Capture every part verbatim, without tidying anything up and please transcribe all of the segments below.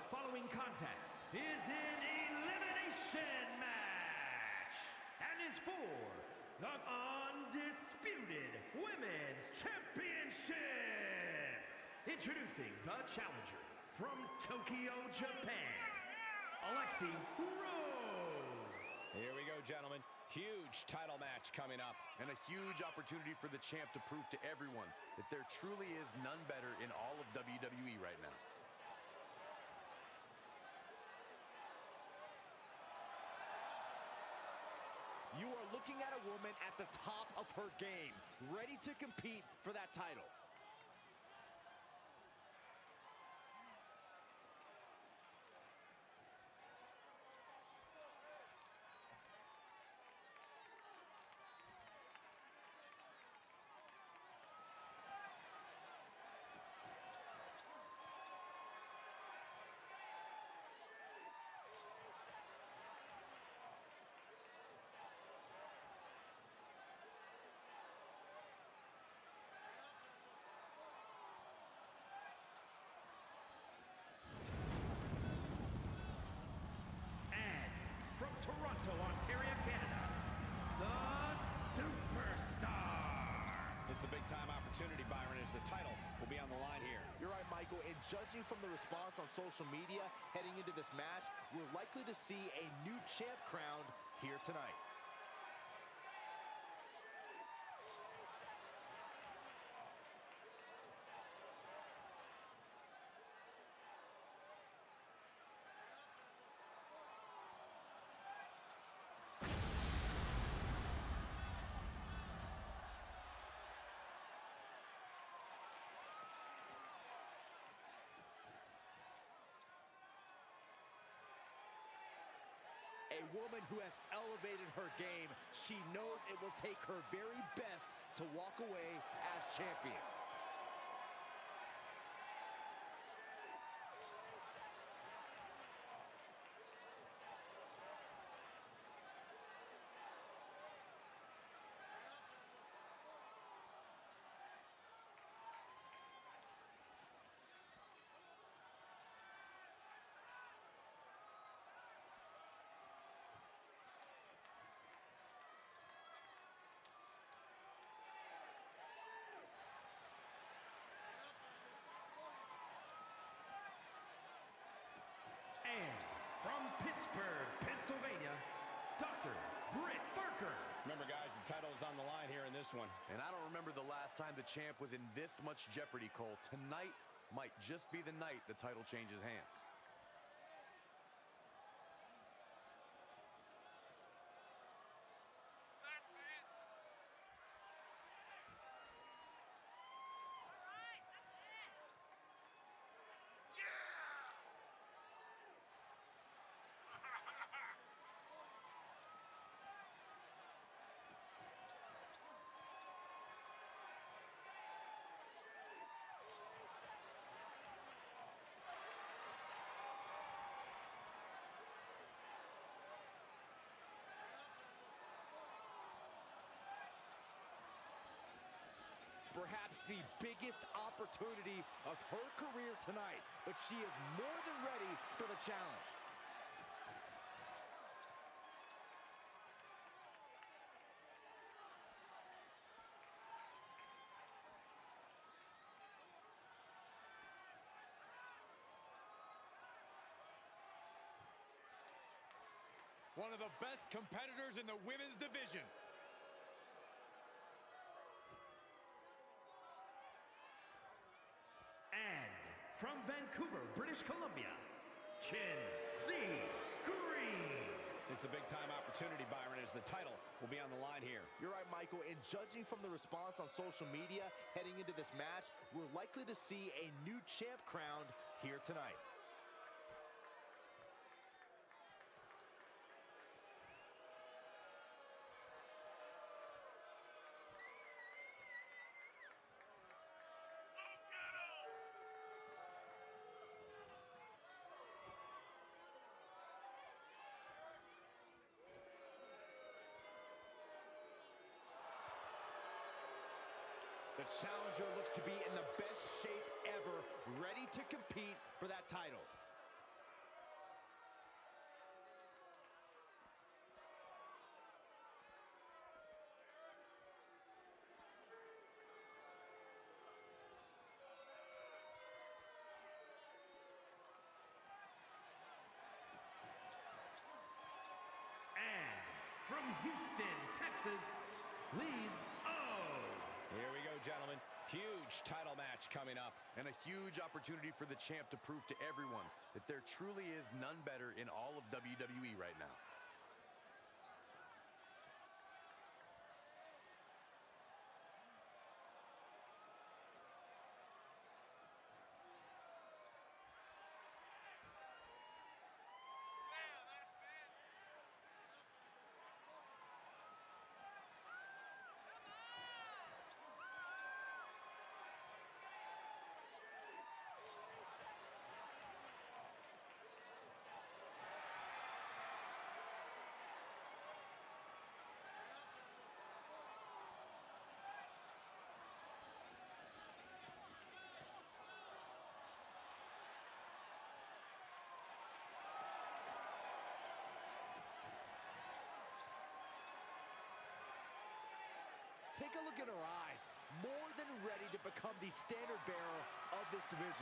following contest is an elimination match and is for the Undisputed Women's Championship. Introducing the challenger from Tokyo, Japan, Alexi Rose. Here we go, gentlemen. Huge title match coming up. And a huge opportunity for the champ to prove to everyone that there truly is none better in all of W W E right now. You are looking at a woman at the top of her game, ready to compete for that title. From Toronto, Ontario, Canada, the Superstar. It's a big-time opportunity, Byron, as the title will be on the line here. You're right, Michael, and judging from the response on social media heading into this match, we're likely to see a new champ crowned here tonight. A woman who has elevated her game. She knows it will take her very best to walk away as champion. And from Pittsburgh, Pennsylvania, Doctor Britt Baker. Remember, guys, the title is on the line here in this one. And I don't remember the last time the champ was in this much jeopardy, Cole. Tonight might just be the night the title changes hands. That's it. All right, that's it. Yeah! Perhaps the biggest opportunity of her career tonight, but she is more than ready for the challenge. One of the best competitors in the women's division. And from Vancouver, British Columbia, Chin C. Green. It's a big-time opportunity, Byron, as the title will be on the line here. You're right, Michael, and judging from the response on social media heading into this match, we're likely to see a new champ crowned here tonight. The challenger looks to be in the best shape ever, ready to compete for that title. Houston, Texas, Liz O. Here we go, gentlemen. Huge title match coming up. And a huge opportunity for the champ to prove to everyone that there truly is none better in all of W W E right now. Take a look at her eyes, more than ready to become the standard bearer of this division.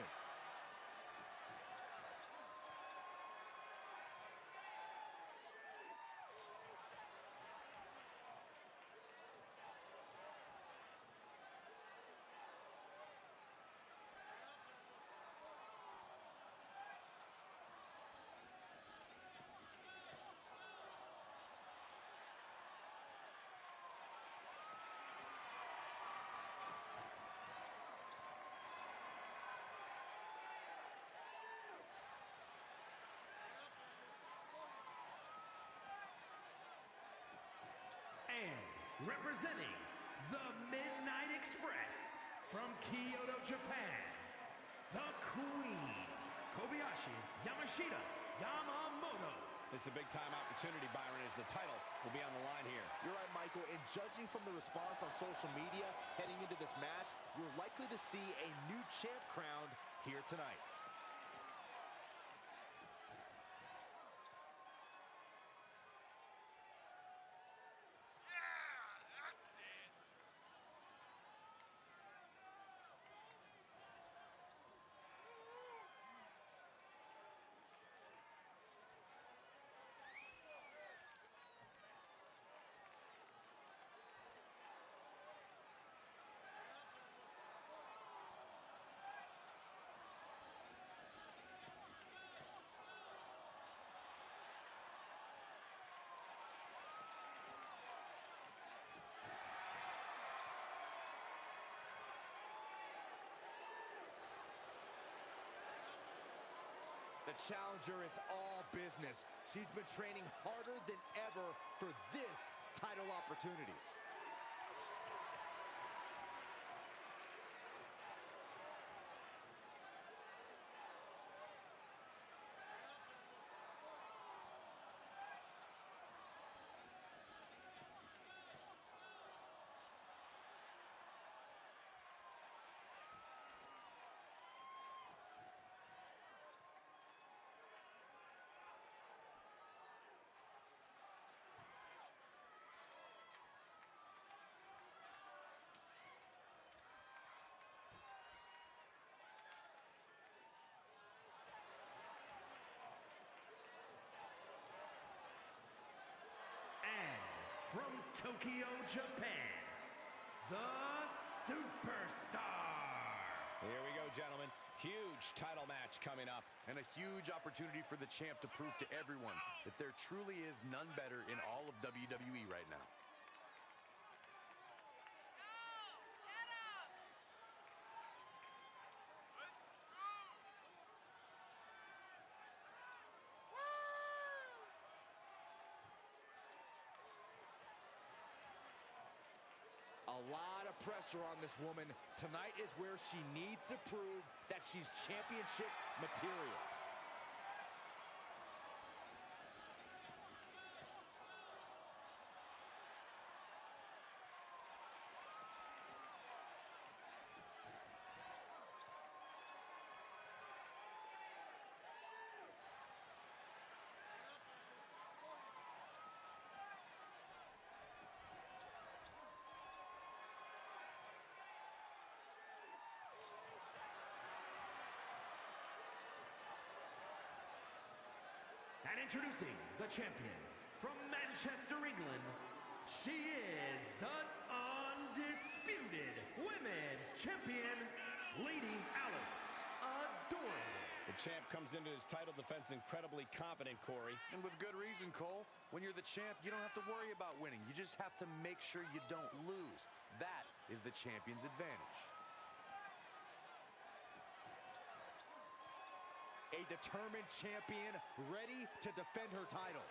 And representing the Midnight Express from Kyoto, Japan, the Queen, Kobayashi Yamashita Yamamoto. This is a big-time opportunity, Byron, as the title will be on the line here. You're right, Michael, and judging from the response on social media heading into this match, you're likely to see a new champ crowned here tonight. The challenger is all business. She's been training harder than ever for this title opportunity. From Tokyo, Japan, the Superstar. Here we go, gentlemen. Huge title match coming up. And a huge opportunity for the champ to prove to everyone that there truly is none better in all of W W E right now. A lot of pressure on this woman. Tonight is where she needs to prove that she's championship material. And introducing the champion from Manchester, England, She is the undisputed Women's Champion, Lady Alice. Adorable. The champ comes into his title defense incredibly confident, Corey. And with good reason, Cole. When you're the champ, you don't have to worry about winning. You just have to make sure you don't lose. That is the champion's advantage. A determined champion ready to defend her title.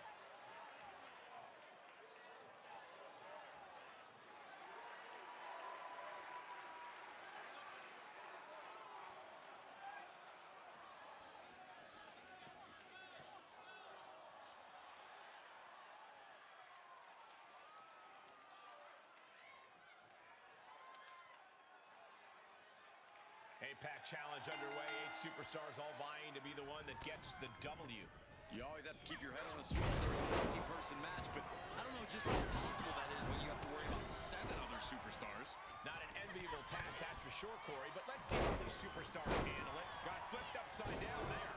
A-Pack challenge underway. Eight superstars all vying to be the one that gets the W. You always have to keep your head on a swivel during a multi-person match, but I don't know just how possible that is when you have to worry about seven other superstars. Not an enviable task, that's for sure, Corey, but let's see how these superstars handle it. Got flipped upside down there.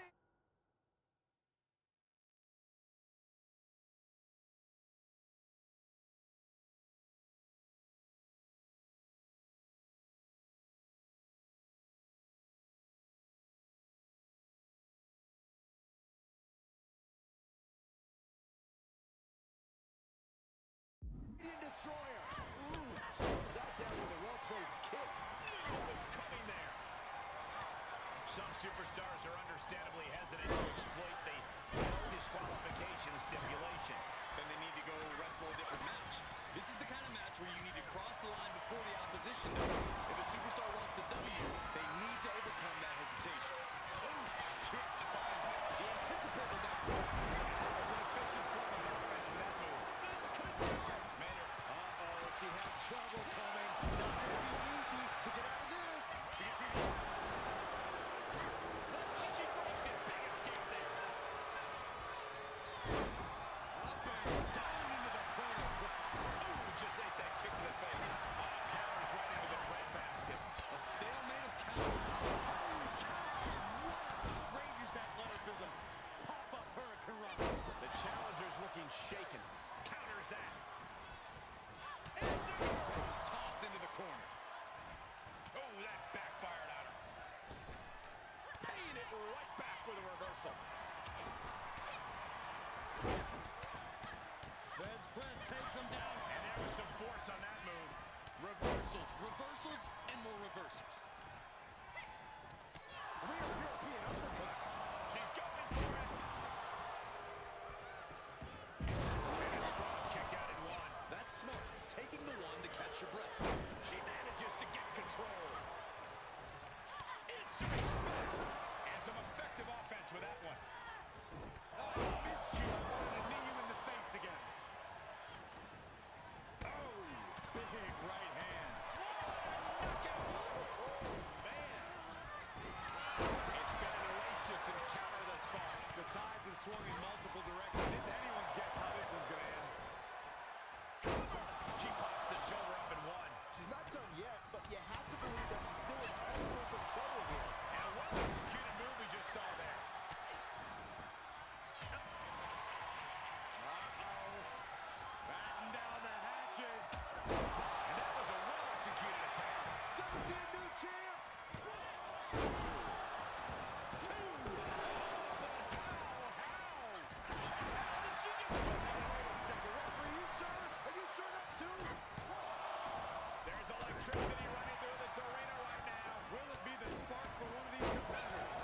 Destroyer. Ooh, slows that down with a well-placed kick. What was coming there? Some superstars are understandably hesitant to exploit the no disqualification stipulation. Then they need to go wrestle a different match. This is the kind of match where you need to cross the line before the opposition does. If a superstar wants the W, they need to overcome that hesitation. Oh, shit, finds it. She anticipated that. That was an efficient form of offense with that move. This could be it. Maynard. Uh-oh, she has trouble coming. Not going to be easy to get out of this. She, she breaks it. Big escape there. Up and down into the corner. Ooh, just ate that kick to the face. Uh, counters right into the breadbasket. A stalemate of counters. Holy cow. What outrageous athleticism. Pop-up Hurricane Run. The challenger's looking shaken. Counters that. Tossed into the corner. Oh, that backfired on her. Paying it right back with a reversal. Feds press takes him down. And there was some force on that move. Reversals, reversals, and more reversals. Real European uppercut. She's going for it. And a strong kick out in one. That's smart. Taking the one to catch your breath. She manages to get control. Insert back. And some effective offense with that one. Oh, missed you. I wanted to knee you in the face again. Oh, big right hand. Knockout. Oh, man. It's been an hellacious encounter thus far. The tides have swung in multiple directions. It's anyone's guess how this one's going to end. She pops the shoulder up and one. She's not done yet, but you have to believe that she's still in all sorts of trouble here. And a well-executed move we just saw there. Uh-oh. Batten down the hatches. And that was a well-executed attack. Gonna see a new champ. Two. But how? How? How did she get split? Wait a second, referee, you sure? Are you sure that's two? There's electricity running through this arena right now. Will it be the spark for one of these competitors?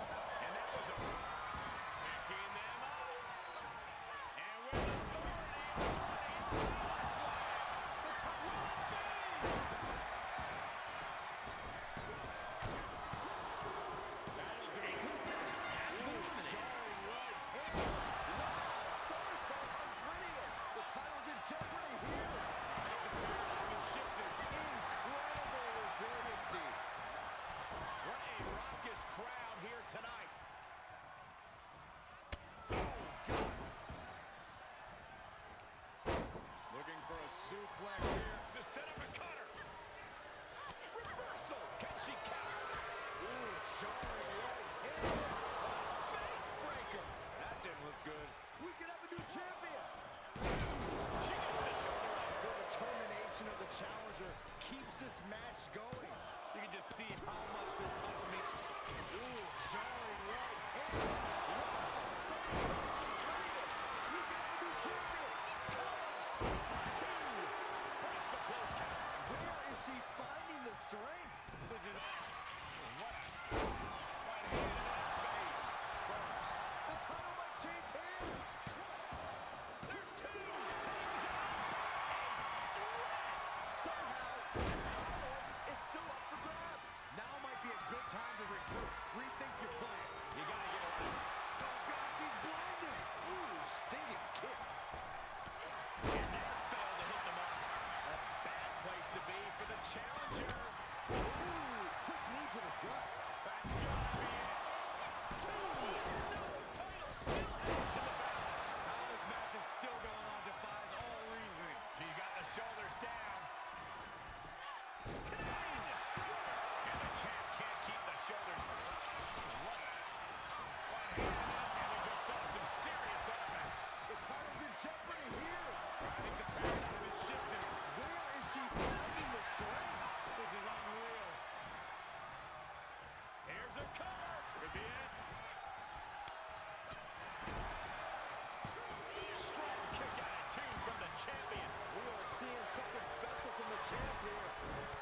champ here.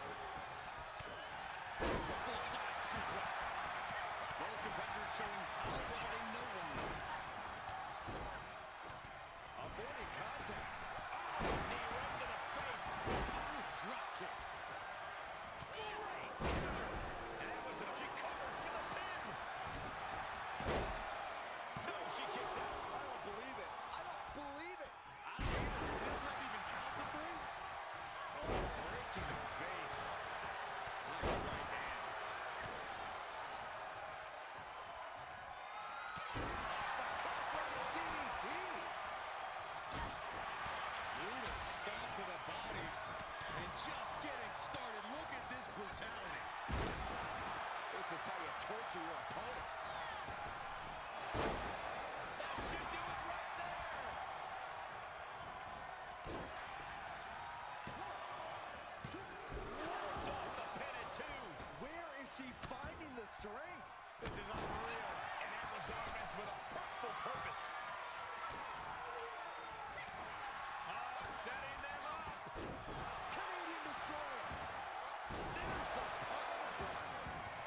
Full side suplex. Both competitors showing how well they know one another. Avoiding contact. Oh, knee right to the face. Oh, drop kick. Right. And that was a, she covers for the pin. No, she kicks out. I don't believe it. I don't believe it. I don't either. Did this ref even count the three? Right to the face. Nice right hand. Cross-legged D D T. Brutal stomp to the body. And just getting started. Look at this brutality. This is how you torture your opponent. That should do it right there. Rolls off the pin at two. Where is she finding the strength? This is unreal. And that was offense with a hurtful purpose. Oh, setting them up. Canadian Destroyer. There's the power driver.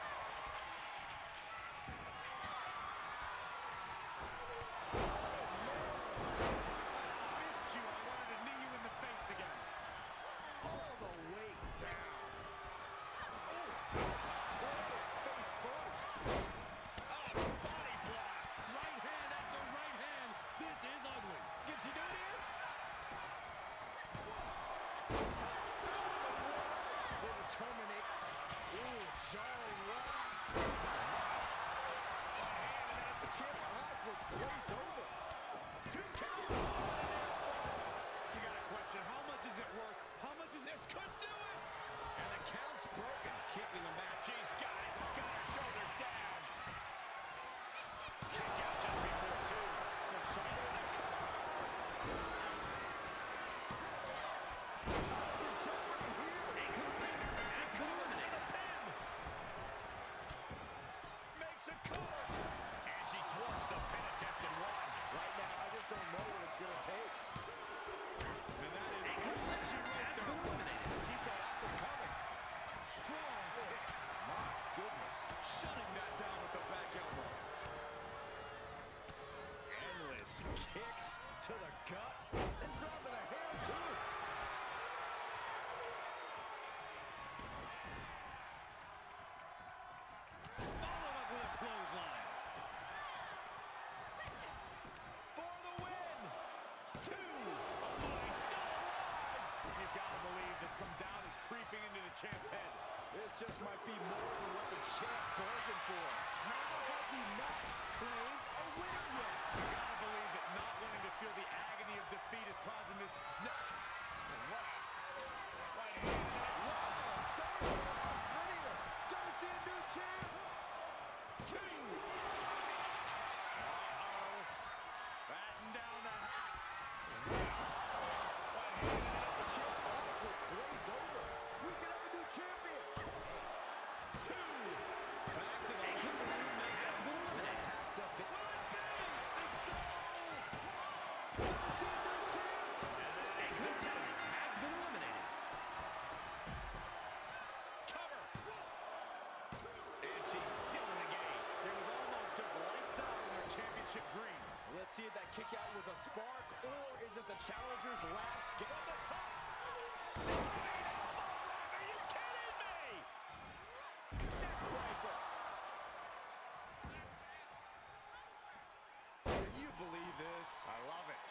Missed you. I wanted to knee you in the face again. All the way down. Oh, planted face first. Oh, body block. Right hand after right hand. This is ugly. Can she do it here? They will terminate. Ooh, jarring right. The champ's eyes look glazed over. Two count. You got a question. How much is it worth? How much is This could do it. And the count's broken, keeping the match. She's got it. Got her shoulders down. Kick out just before two. Makes a cover. And she thwarts the pin attempt and one. Right now, I just don't know what it's going to take. And that is all she wrote there, folks. She saw that one coming. Strong kick. My goodness. Shutting that down with the back elbow. Endless kicks to the gut. And grabbing a hand, too. Followed up with a clothesline. For the win. Two. Oh, he's still alive. You've got to believe that some doubt is creeping into the champ's head. This just might be more than what the champ bargained for. How have we not claimed a winner yet? You got to believe that not wanting to feel the agony of defeat is causing this. No. What? Right hand. Wow, somersault on prettier. Gonna see a new champ. Two. Uh-oh. Batten down the hat. Right hand. The champ's eyes look glazed over. We could have a new champion. Two. Back to the locker room now. Attacks up. Will it be? Think so. Gonna see a new champ. Has been eliminated. Cover. And she's still in the game. It was almost just lights out in their championship dreams. Let's see if that kick out was a spark, or is it the challenger's last game on the top? Diving elbow drop. Are you kidding me? Neckbreaker. Can you believe this? I love it.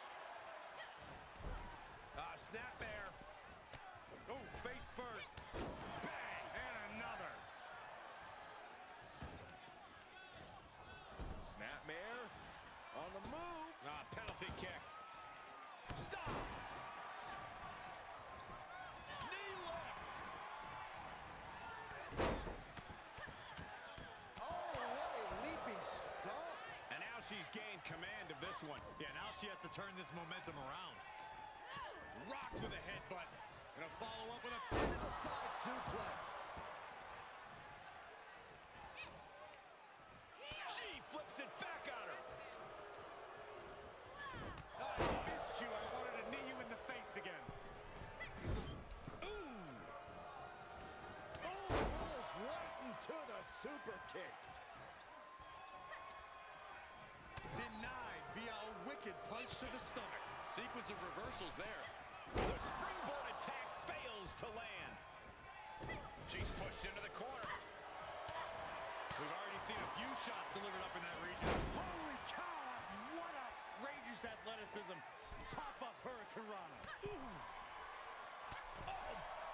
Ah, snap bear. Oh, face first. Bang! And another. Snapmare on the move. Ah, penalty kick. Stop. Knee lift. Oh, what a leaping stomp. And now she's gained command of this one. Yeah, now she has to turn this momentum around. Rocked with a headbutt. Gonna follow up with a Into the side suplex. She flips it back on her. I missed you. I wanted to knee you in the face again. Ooh. super kick. Denied via a wicked punch to the stomach. Sequence of reversals there. The springboard attack fails to land. She's pushed into the corner. We've already seen a few shots delivered up in that region. Holy cow! What outrageous athleticism. Pop-up Hurricane Rana. Ooh. Oh.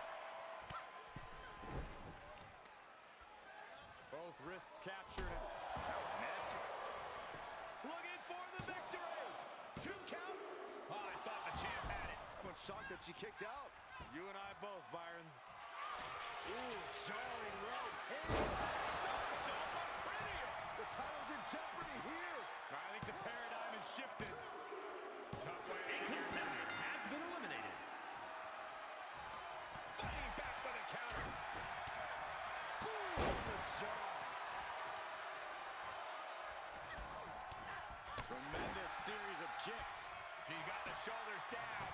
Both wrists captured. That was nasty. Looking for the victory. Two count. Oh, I thought the champ had it. I'm shocked that she kicked out. You and I both, Byron. Ooh, jarring right hand. Somersault, but prettier. The title's in jeopardy here. I think the paradigm has shifted. Tough way A to get competitor has been eliminated. Fighting back with a counter. Boom, the jaw. Tremendous series of kicks. She got the shoulders down.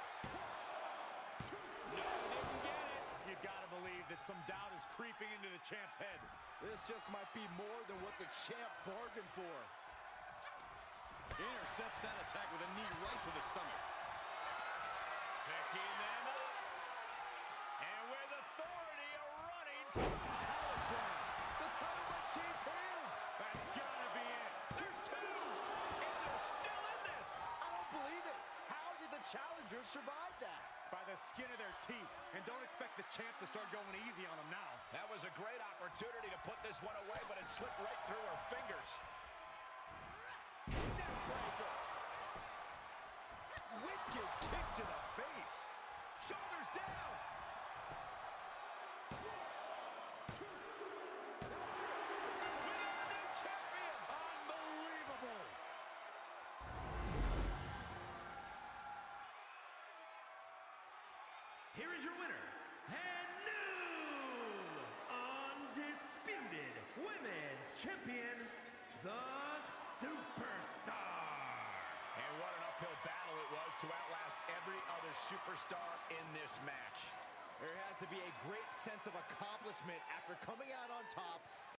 No, didn't get it. You gotta believe that some doubt is creeping into the champ's head. This just might be more than what the champ bargained for. Intercepts that attack with a knee right to the stomach. Picking them up. And with authority, a running. Power slam. The title might change hands. That's gotta be it. There's two. And they're still in this. I don't believe it. How did the challengers survive that? By the skin of their teeth. And don't expect the champ to start going easy on them now. That was a great opportunity to put this one away, but it slipped right through her fingers. Neckbreaker. Wicked kick to the face. Shoulders down. We got a new champion. Unbelievable. Here is your winner, and new undisputed women's champion, the Superstar. And what an uphill battle it was to outlast every other superstar in this match. There has to be a great sense of accomplishment after coming out on top